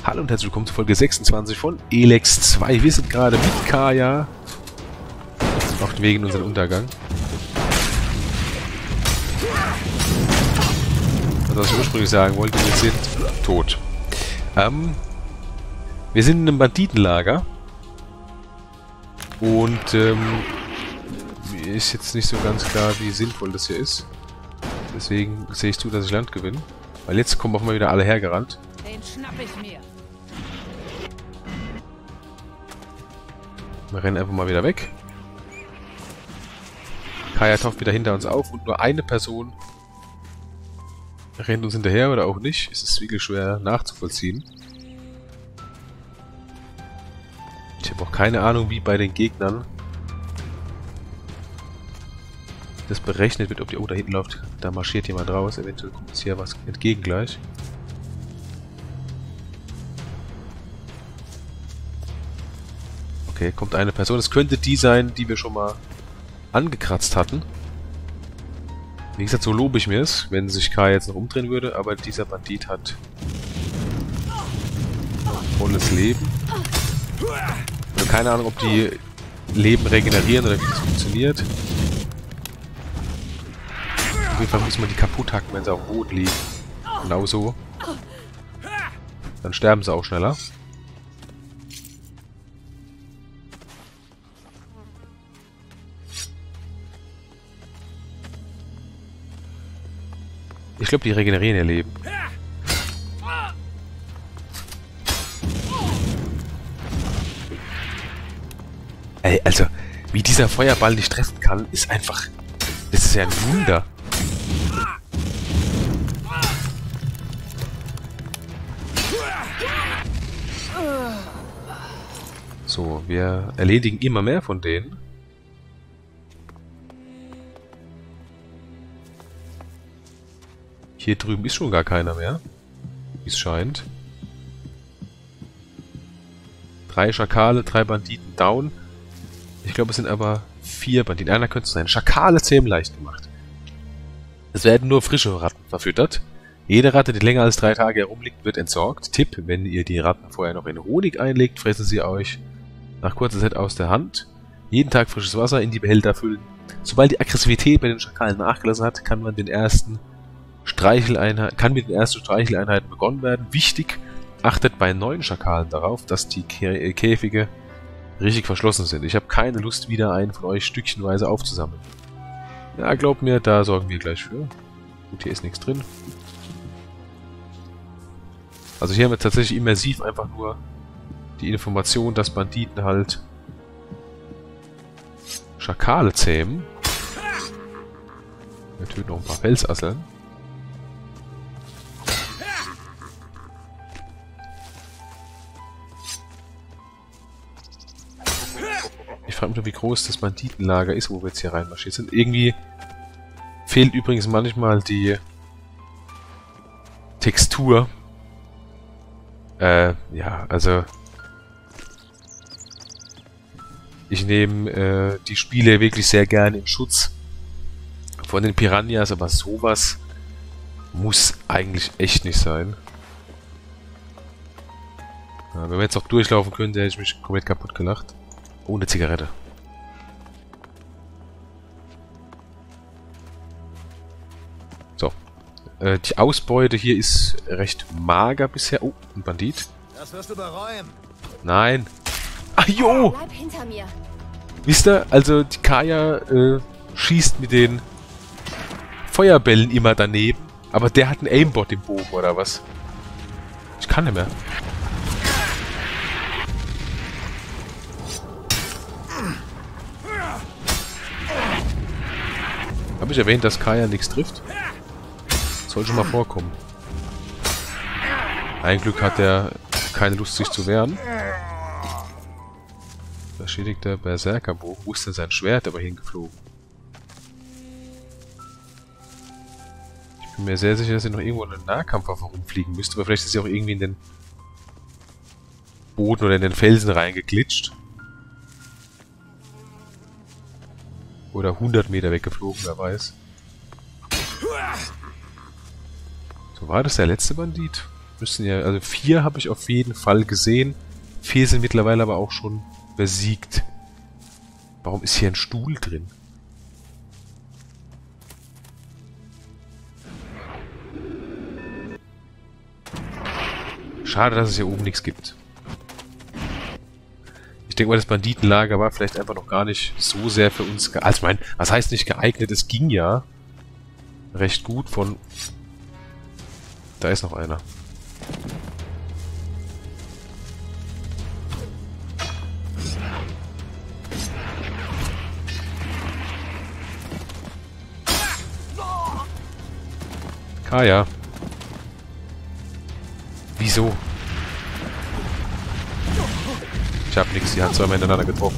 Hallo und herzlich willkommen zu Folge 26 von Elex 2. Wir sind gerade mit Kaya auf dem Weg in unseren Untergang. Also was ich ursprünglich sagen wollte, wir sind tot. Wir sind in einem Banditenlager. Und mir ist jetzt nicht so ganz klar, wie sinnvoll das hier ist. Deswegen sehe ich zu, dass ich Land gewinne. Weil jetzt kommen auch mal wieder alle hergerannt. Den schnapp ich mir. Wir rennen einfach mal wieder weg. Kaya taucht wieder hinter uns auf und nur eine Person rennt uns hinterher oder auch nicht. Es ist wirklich schwer nachzuvollziehen. Ich habe auch keine Ahnung, wie bei den Gegnern das berechnet wird, ob die... Oh, da hinten läuft, da marschiert jemand raus. Eventuell kommt uns hier was entgegen gleich. Okay, kommt eine Person. Es könnte die sein, die wir schon mal angekratzt hatten. Wie gesagt, so lobe ich mir es, wenn sich K jetzt noch umdrehen würde, aber dieser Bandit hat volles Leben. Also keine Ahnung, ob die Leben regenerieren oder wie das funktioniert. Auf jeden Fall muss man die kaputt hacken, wenn sie auf dem Boden liegen. Genau so. Dann sterben sie auch schneller. Ich glaube, die regenerieren ihr Leben. Ey, also, wie dieser Feuerball nicht treffen kann, ist einfach... Das ist ja ein Wunder. So, wir erledigen immer mehr von denen. Hier drüben ist schon gar keiner mehr, wie es scheint. 3 Schakale, 3 Banditen down. Ich glaube, es sind aber 4 Banditen. Einer könnte es sein. Schakale zähmen leicht gemacht. Es werden nur frische Ratten verfüttert. Jede Ratte, die länger als 3 Tage herumliegt, wird entsorgt. Tipp, wenn ihr die Ratten vorher noch in Honig einlegt, fressen sie euch nach kurzer Zeit aus der Hand. Jeden Tag frisches Wasser in die Behälter füllen. Sobald die Aggressivität bei den Schakalen nachgelassen hat, kann mit den ersten Streicheleinheiten begonnen werden. Wichtig, achtet bei neuen Schakalen darauf, dass die Käfige richtig verschlossen sind. Ich habe keine Lust, wieder einen von euch stückchenweise aufzusammeln. Ja, glaubt mir, da sorgen wir gleich für. Gut, hier ist nichts drin. Also hier haben wir tatsächlich immersiv einfach nur die Information, dass Banditen halt Schakale zähmen. Wir töten noch ein paar Felsasseln. Ich frage mich nur, wie groß das Banditenlager ist, wo wir jetzt hier reinmarschiert sind. Irgendwie fehlt übrigens manchmal die Textur. Ja, also ich nehme die Spiele wirklich sehr gerne in Schutz von den Piranhas, aber sowas muss eigentlich echt nicht sein. Ja, wenn wir jetzt noch durchlaufen können, hätte ich mich komplett kaputt gelacht. Ohne Zigarette. So. Die Ausbeute hier ist recht mager bisher. Oh, ein Bandit. Das wirst du bereuen. Nein. Ach jo! Bleib hinter mir. Wisst ihr, also die Kaya schießt mit den Feuerbällen immer daneben. Aber der hat einen Aimbot im Bogen, oder was? Ich kann nicht mehr. Habe ich erwähnt, dass Kaya nichts trifft? Soll schon mal vorkommen. Ein Glück hat er keine Lust, sich zu wehren. Beschädigter Berserkerbogen. Wo ist denn sein Schwert aber hingeflogen? Ich bin mir sehr sicher, dass er noch irgendwo in einem Nahkampfwaffe rumfliegen müsste, aber vielleicht ist er auch irgendwie in den Boden oder in den Felsen reingeglitscht. Oder 100 Meter weggeflogen, wer weiß. So, war das der letzte Bandit? Müssen ja, also 4 habe ich auf jeden Fall gesehen. 4 sind mittlerweile aber auch schon besiegt. Warum ist hier ein Stuhl drin? Schade, dass es hier oben nichts gibt. Ich denke mal, das Banditenlager war vielleicht einfach noch gar nicht so sehr für uns geeignet. Also ich meine, was heißt nicht geeignet? Es ging ja recht gut von... Da ist noch einer. Kaya. Wieso? Ich hab nix, die hat zweimal hintereinander getroffen.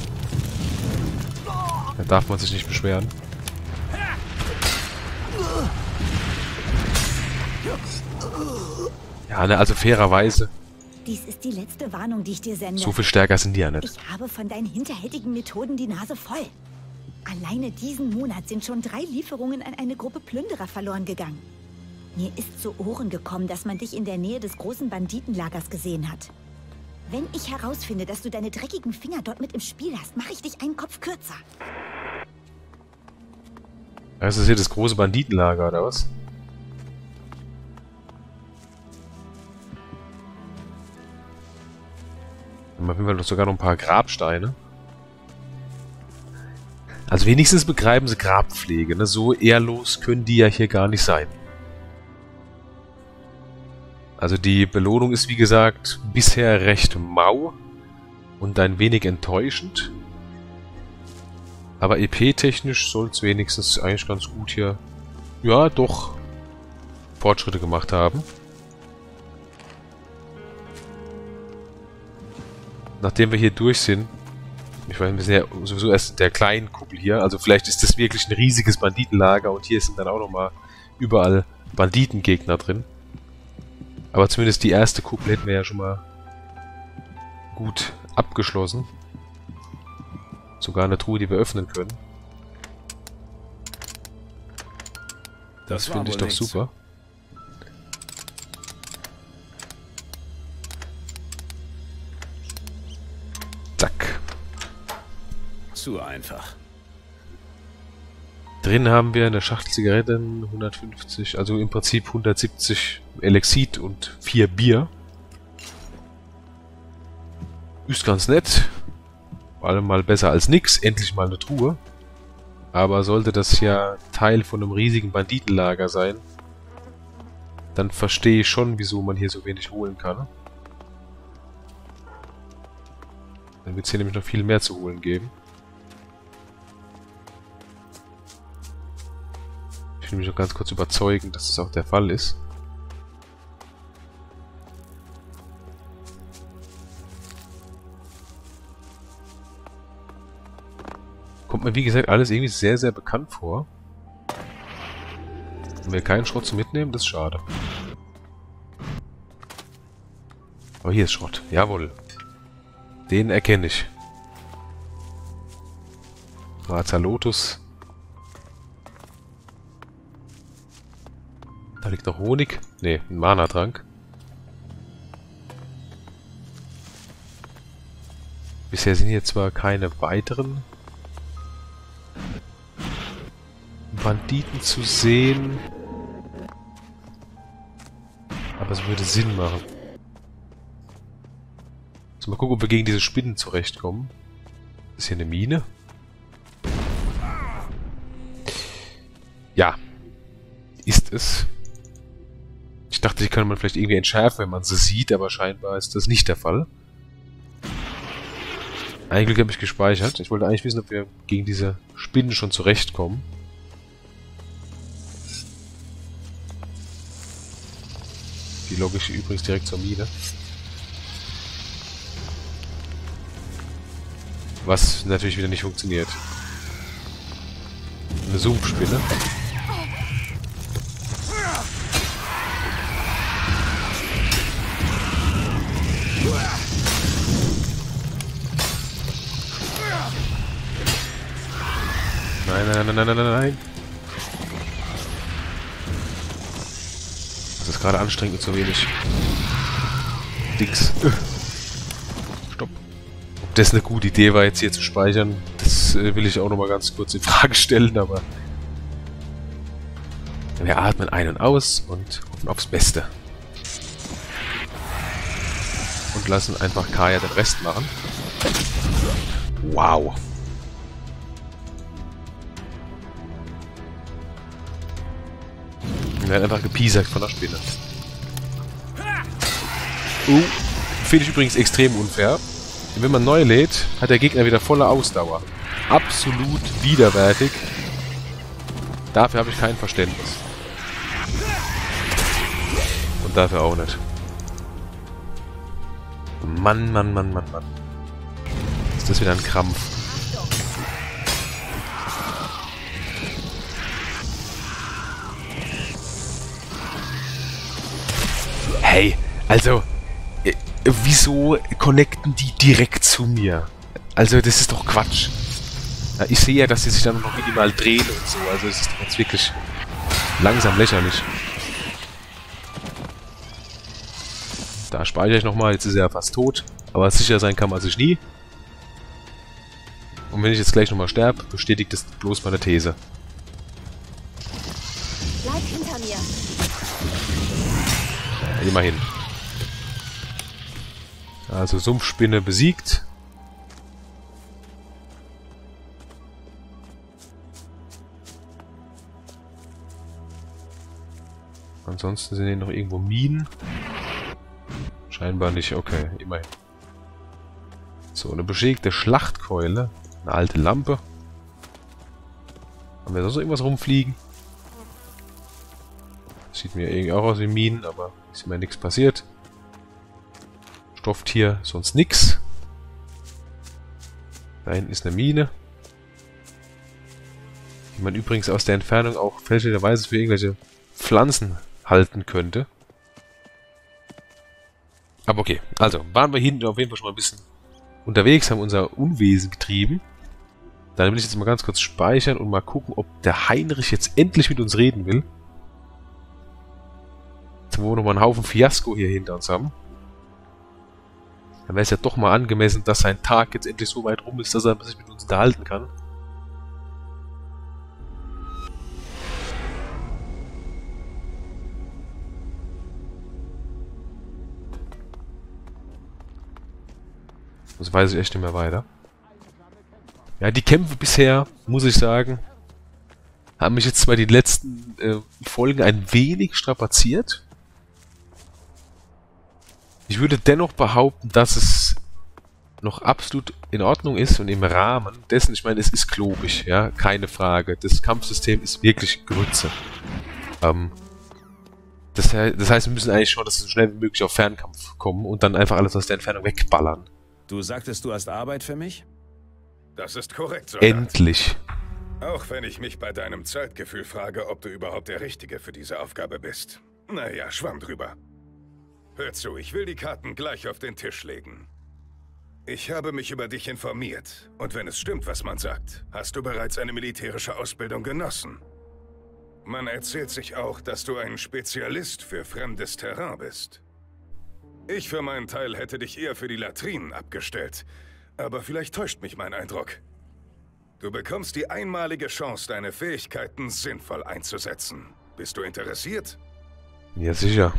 Da darf man sich nicht beschweren. Ja, ne, also fairerweise. Dies ist die letzte Warnung, die ich dir sende. So viel stärker sind die ja nicht. Ich habe von deinen hinterhältigen Methoden die Nase voll. Alleine diesen Monat sind schon 3 Lieferungen an eine Gruppe Plünderer verloren gegangen. Mir ist zu Ohren gekommen, dass man dich in der Nähe des großen Banditenlagers gesehen hat. Wenn ich herausfinde, dass du deine dreckigen Finger dort mit im Spiel hast, mache ich dich einen Kopf kürzer. Das ist hier das große Banditenlager, oder was? Auf jeden Fall noch sogar noch ein paar Grabsteine. Also wenigstens betreiben sie Grabpflege, ne? So ehrlos können die ja hier gar nicht sein. Also die Belohnung ist wie gesagt bisher recht mau und ein wenig enttäuschend. Aber EP-technisch soll es wenigstens eigentlich ganz gut hier, ja doch, Fortschritte gemacht haben. Nachdem wir hier durch sind, ich weiß, wir sind ja sowieso erst in der kleinen Kuppel hier, also vielleicht ist das wirklich ein riesiges Banditenlager und hier sind dann auch nochmal überall Banditengegner drin. Aber zumindest die erste Kuppel hätten wir ja schon mal gut abgeschlossen. Sogar eine Truhe, die wir öffnen können. Das finde ich doch super. Zack. Zu einfach. Drin haben wir eine Schachtel Zigaretten, 150, also im Prinzip 170 Elexit und 4 Bier. Ist ganz nett. Vor allem mal besser als nix. Endlich mal eine Truhe. Aber sollte das ja Teil von einem riesigen Banditenlager sein, dann verstehe ich schon, wieso man hier so wenig holen kann. Dann wird es hier nämlich noch viel mehr zu holen geben. Ich will mich noch ganz kurz überzeugen, dass das auch der Fall ist. Kommt mir wie gesagt alles irgendwie sehr, sehr bekannt vor. Wenn wir keinen Schrott zu mitnehmen, das ist schade. Aber hier ist Schrott. Jawohl. Den erkenne ich. Schwarzer Lotus. Da liegt noch Honig. Ne, ein Mana-Trank. Bisher sind hier zwar keine weiteren Banditen zu sehen, aber es würde Sinn machen. So, mal gucken, ob wir gegen diese Spinnen zurechtkommen. Ist hier eine Mine? Ja. Ist es. Ich dachte, die kann man vielleicht irgendwie entschärfen, wenn man sie sieht, aber scheinbar ist das nicht der Fall. Eigentlich habe ich gespeichert. Ich wollte eigentlich wissen, ob wir gegen diese Spinnen schon zurechtkommen. Die logge ich übrigens direkt zur Mine. Was natürlich wieder nicht funktioniert. Eine Sumpfspinne. Nein, nein, nein, nein, nein, nein. ist gerade anstrengend und zu wenig Dings. Stopp. Ob das eine gute Idee war, jetzt hier zu speichern, das will ich auch nochmal ganz kurz in Frage stellen, aber wir atmen ein und aus und hoffen aufs Beste. Und lassen einfach Kaya den Rest machen. Wow. Er hat einfach gepiesackt von der Spinne. Finde ich übrigens extrem unfair. Wenn man neu lädt, hat der Gegner wieder volle Ausdauer. Absolut widerwärtig. Dafür habe ich kein Verständnis. Und dafür auch nicht. Mann, Mann, Mann, Mann, Mann. Ist das wieder ein Krampf? Hey, also, wieso connecten die direkt zu mir? Also, das ist doch Quatsch. Ja, ich sehe ja, dass sie sich dann noch minimal drehen und so. Also, es ist jetzt wirklich langsam lächerlich. Da speichere ich nochmal. Jetzt ist er ja fast tot. Aber sicher sein kann man sich nie. Und wenn ich jetzt gleich nochmal sterbe, bestätigt das bloß meine These. Bleib hinter mir. Ja, immerhin. Also Sumpfspinne besiegt. Ansonsten sind hier noch irgendwo Minen. Scheinbar nicht, okay, immerhin. So, eine beschädigte Schlachtkeule. Eine alte Lampe. Haben wir da so irgendwas rumfliegen? Sieht mir irgendwie auch aus wie Minen, aber ist mir nichts passiert. Stofftier, sonst nix. Da hinten ist eine Mine. Die man übrigens aus der Entfernung auch fälschlicherweise für irgendwelche Pflanzen halten könnte. Aber okay, also waren wir hinten auf jeden Fall schon mal ein bisschen unterwegs, haben unser Unwesen getrieben. Dann will ich jetzt mal ganz kurz speichern und mal gucken, ob der Heinrich jetzt endlich mit uns reden will. Jetzt wo wir nochmal einen Haufen Fiasko hier hinter uns haben. Dann wäre es ja doch mal angemessen, dass sein Tag jetzt endlich so weit rum ist, dass er sich mit uns unterhalten kann. Das weiß ich echt nicht mehr weiter. Ja, die Kämpfe bisher, muss ich sagen, haben mich jetzt bei den letzten Folgen ein wenig strapaziert. Ich würde dennoch behaupten, dass es noch absolut in Ordnung ist und im Rahmen dessen, ich meine, es ist klobig, ja, keine Frage. Das Kampfsystem ist wirklich Grütze. Das heißt, wir müssen eigentlich schon, dass wir so schnell wie möglich auf Fernkampf kommen und dann einfach alles aus der Entfernung wegballern. Du sagtest, du hast Arbeit für mich? Das ist korrekt, Soldat. Endlich. Auch wenn ich mich bei deinem Zeitgefühl frage, ob du überhaupt der Richtige für diese Aufgabe bist. Naja, schwamm drüber. Hör zu, ich will die Karten gleich auf den Tisch legen. Ich habe mich über dich informiert. Und wenn es stimmt, was man sagt, hast du bereits eine militärische Ausbildung genossen. Man erzählt sich auch, dass du ein Spezialist für fremdes Terrain bist. Ich für meinen Teil hätte dich eher für die Latrinen abgestellt. Aber vielleicht täuscht mich mein Eindruck. Du bekommst die einmalige Chance, deine Fähigkeiten sinnvoll einzusetzen. Bist du interessiert? Ja, sicher.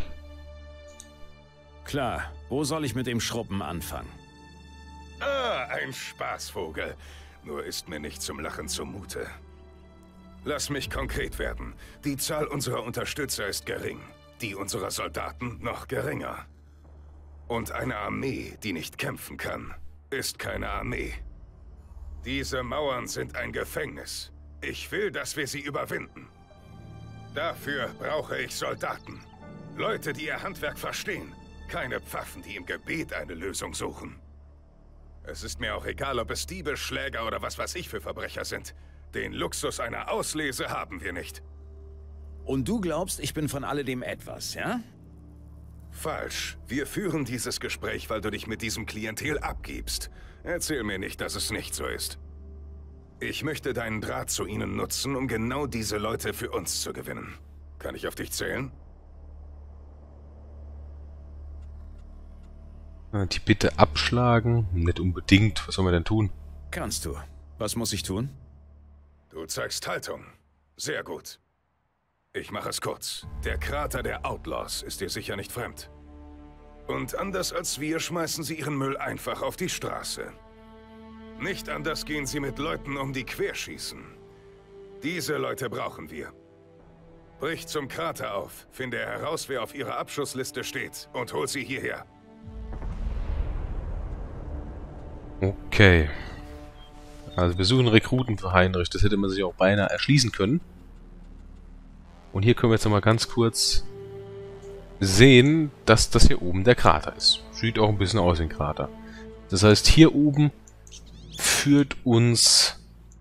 Klar. Wo soll ich mit dem Schruppen anfangen? Ah, ein Spaßvogel. Nur ist mir nicht zum Lachen zumute. Lass mich konkret werden. Die Zahl unserer Unterstützer ist gering. Die unserer Soldaten noch geringer. Und eine Armee, die nicht kämpfen kann, ist keine Armee. Diese Mauern sind ein Gefängnis. Ich will, dass wir sie überwinden. Dafür brauche ich Soldaten. Leute, die ihr Handwerk verstehen. Keine Pfaffen, die im Gebet eine Lösung suchen. Es ist mir auch egal, ob es Diebe, Schläger oder was weiß ich für Verbrecher sind. Den Luxus einer Auslese haben wir nicht. Und du glaubst, ich bin von alledem etwas, ja? Falsch. Wir führen dieses Gespräch, weil du dich mit diesem Klientel abgibst. Erzähl mir nicht, dass es nicht so ist. Ich möchte deinen Draht zu ihnen nutzen, um genau diese Leute für uns zu gewinnen. Kann ich auf dich zählen? Die Bitte abschlagen? Nicht unbedingt. Was soll man denn tun? Kannst du. Was muss ich tun? Du zeigst Haltung. Sehr gut. Ich mache es kurz. Der Krater der Outlaws ist dir sicher nicht fremd. Und anders als wir schmeißen sie ihren Müll einfach auf die Straße. Nicht anders gehen sie mit Leuten um, die querschießen. Diese Leute brauchen wir. Brich zum Krater auf, finde heraus, wer auf ihrer Abschussliste steht und hol sie hierher. Okay. Also wir suchen Rekruten für Heinrich. Das hätte man sich auch beinahe erschließen können. Und hier können wir jetzt nochmal ganz kurz sehen, dass das hier oben der Krater ist. Sieht auch ein bisschen aus wie ein Krater. Das heißt, hier oben führt uns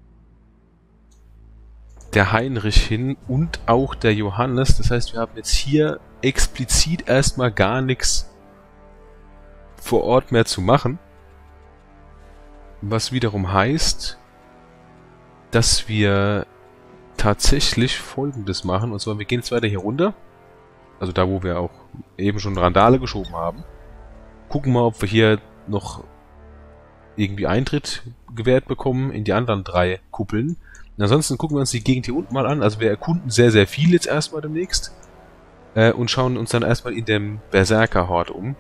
der Heinrich hin und auch der Johannes. Das heißt, wir haben jetzt hier explizit erstmal gar nichts vor Ort mehr zu machen. Was wiederum heißt, dass wir tatsächlich Folgendes machen. Und zwar, wir gehen jetzt weiter hier runter. Also da, wo wir auch eben schon Randale geschoben haben. Gucken mal, ob wir hier noch irgendwie Eintritt gewährt bekommen in die anderen 3 Kuppeln. Und ansonsten gucken wir uns die Gegend hier unten mal an. Also wir erkunden sehr, sehr viel jetzt erstmal demnächst. Und schauen uns dann erstmal in dem Berserker-Hort um.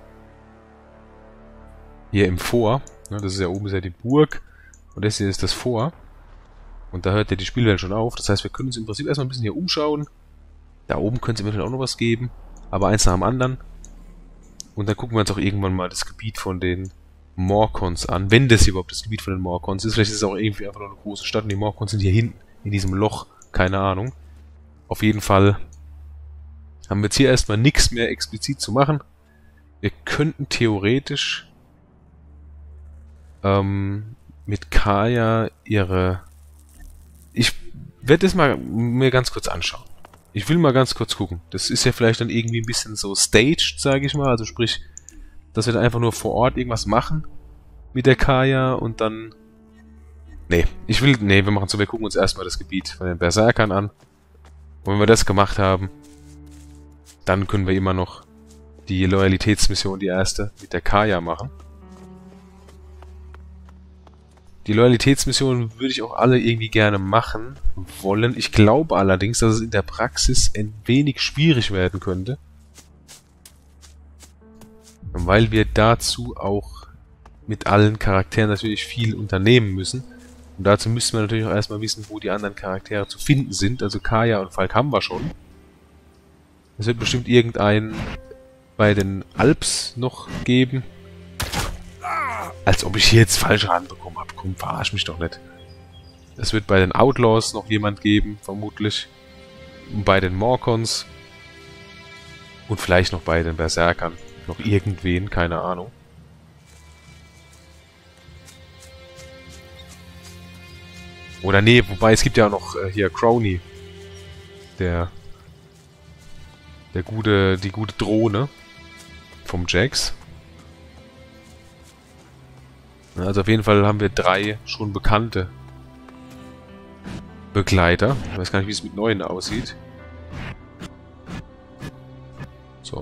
Hier im Fort. Das ist ja oben ist ja die Burg. Und das hier ist das Fort. Und da hört ja die Spielwelt schon auf. Das heißt, wir können uns im Prinzip erstmal ein bisschen hier umschauen. Da oben könnte es eventuell auch noch was geben. Aber eins nach dem anderen. Und dann gucken wir uns auch irgendwann mal das Gebiet von den Morcons an. Wenn das hier überhaupt das Gebiet von den Morcons ist. Vielleicht ist es auch irgendwie einfach nur eine große Stadt. Und die Morcons sind hier hinten. In diesem Loch. Keine Ahnung. Auf jeden Fall haben wir jetzt hier erstmal nichts mehr explizit zu machen. Wir könnten theoretisch mit Kaya ihre... Ich werde das mal mir ganz kurz anschauen. Ich will mal ganz kurz gucken. Das ist ja vielleicht dann irgendwie ein bisschen so staged, sage ich mal. Also sprich, dass wir dann einfach nur vor Ort irgendwas machen mit der Kaya und dann... Nee, wir machen so, wir gucken uns erstmal das Gebiet von den Berserkern an. Und wenn wir das gemacht haben, dann können wir immer noch die Loyalitätsmission, die erste, mit der Kaya machen. Die Loyalitätsmissionen würde ich auch alle irgendwie gerne machen wollen. Ich glaube allerdings, dass es in der Praxis ein wenig schwierig werden könnte. Weil wir dazu auch mit allen Charakteren natürlich viel unternehmen müssen. Und dazu müssen wir natürlich auch erstmal wissen, wo die anderen Charaktere zu finden sind. Also Kaya und Falk haben wir schon. Es wird bestimmt irgendeinen bei den Alps noch geben. Als ob ich hier jetzt falsch ranbekommen habe. Komm, verarsch mich doch nicht. Es wird bei den Outlaws noch jemand geben, vermutlich. Und bei den Morcons. Und vielleicht noch bei den Berserkern. Noch irgendwen, keine Ahnung. Oder nee, wobei es gibt ja auch noch hier Crony. Die gute Drohne vom Jax. Also auf jeden Fall haben wir 3 schon bekannte Begleiter. Ich weiß gar nicht, wie es mit neuen aussieht. So.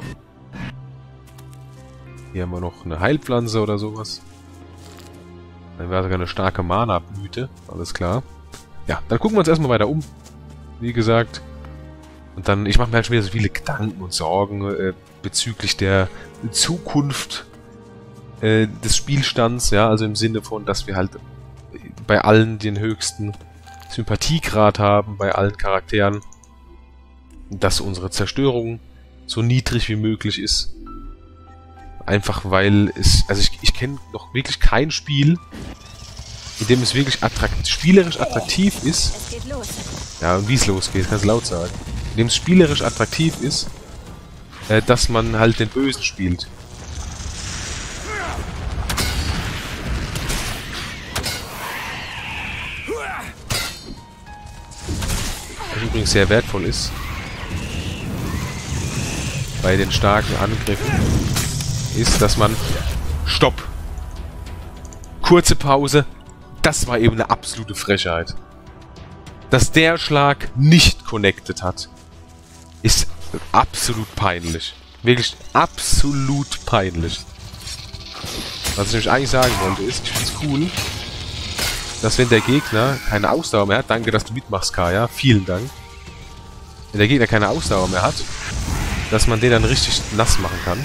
Hier haben wir noch eine Heilpflanze oder sowas. Dann wäre sogar eine starke Mana-Blüte. Alles klar. Ja, dann gucken wir uns erstmal weiter um. Wie gesagt. Und dann, ich mache mir halt schon wieder so viele Gedanken und Sorgen bezüglich der Zukunft des Spielstands, ja, also im Sinne von, dass wir halt bei allen den höchsten Sympathiegrad haben, bei allen Charakteren, dass unsere Zerstörung so niedrig wie möglich ist. Einfach weil es, also ich kenne noch wirklich kein Spiel, in dem es wirklich spielerisch attraktiv ist. Es geht los. Ja, und wie es losgeht, kannst du laut sagen. In dem es spielerisch attraktiv ist, dass man halt den Bösen spielt. Was übrigens sehr wertvoll ist bei den starken Angriffen, ist, dass man... Stopp! Kurze Pause. Das war eben eine absolute Frechheit. Dass der Schlag nicht connected hat, ist absolut peinlich. Wirklich absolut peinlich. Was ich nämlich eigentlich sagen wollte ist, ich finde es cool, dass wenn der Gegner keine Ausdauer mehr hat, danke, dass du mitmachst, Kaya, vielen Dank. Wenn der Gegner keine Ausdauer mehr hat, dass man den dann richtig nass machen kann.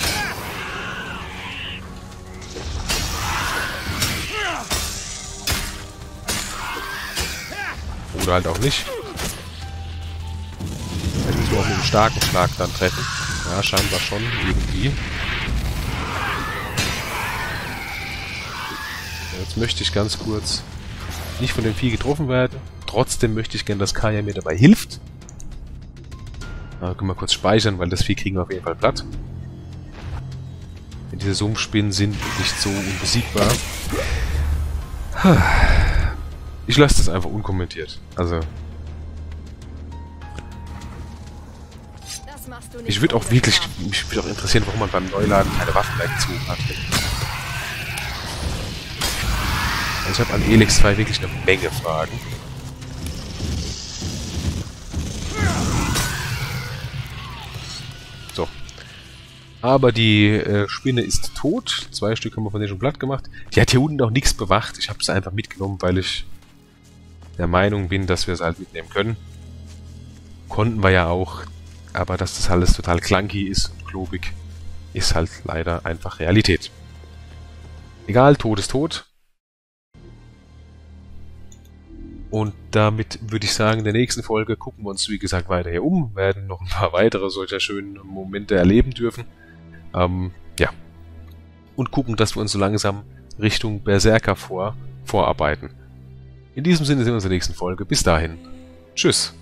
Oder halt auch nicht. Vielleicht müssen wir auch mit einem starken Schlag dann treffen. Ja, scheinbar schon, irgendwie. Jetzt möchte ich ganz kurz nicht von dem Vieh getroffen werden. Trotzdem möchte ich gerne, dass Kaya mir dabei hilft. Da können wir kurz speichern, weil das Vieh kriegen wir auf jeden Fall platt. Denn diese Sumpfspinnen sind nicht so unbesiegbar. Ich lasse das einfach unkommentiert. Also... mich würde auch interessieren, warum man beim Neuladen keine Waffen mehr gezogen hat. Also ich habe an Elex 2 wirklich eine Menge Fragen. So. Aber die Spinne ist tot. 2 Stück haben wir von denen schon platt gemacht. Die hat hier unten auch nichts bewacht. Ich habe es einfach mitgenommen, weil ich der Meinung bin, dass wir es halt mitnehmen können. Konnten wir ja auch. Aber dass das alles total clunky ist und klobig, ist halt leider einfach Realität. Egal, Tod ist tot. Und damit würde ich sagen, in der nächsten Folge gucken wir uns, wie gesagt, weiter hier um. Werden noch ein paar weitere solcher schönen Momente erleben dürfen. Ja. Und gucken, dass wir uns so langsam Richtung Berserker vorarbeiten. In diesem Sinne sehen wir uns in der nächsten Folge. Bis dahin. Tschüss.